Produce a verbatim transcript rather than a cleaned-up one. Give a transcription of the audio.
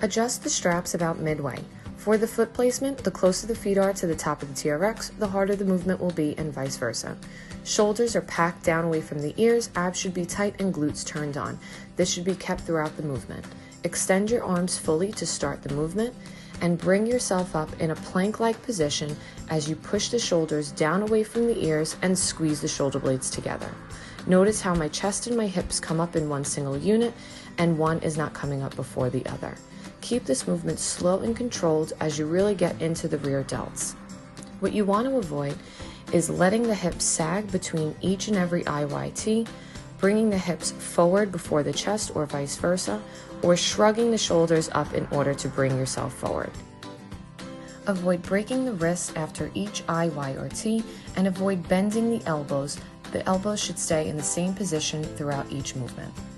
Adjust the straps about midway. For the foot placement, the closer the feet are to the top of the T R X, the harder the movement will be, and vice versa. Shoulders are packed down away from the ears, abs should be tight, and glutes turned on. This should be kept throughout the movement. Extend your arms fully to start the movement, and bring yourself up in a plank-like position as you push the shoulders down away from the ears and squeeze the shoulder blades together. Notice how my chest and my hips come up in one single unit, and one is not coming up before the other. Keep this movement slow and controlled as you really get into the rear delts. What you want to avoid is letting the hips sag between each and every I Y T, bringing the hips forward before the chest or vice versa, or shrugging the shoulders up in order to bring yourself forward. Avoid breaking the wrists after each I, Y, or T, and avoid bending the elbows. The elbows should stay in the same position throughout each movement.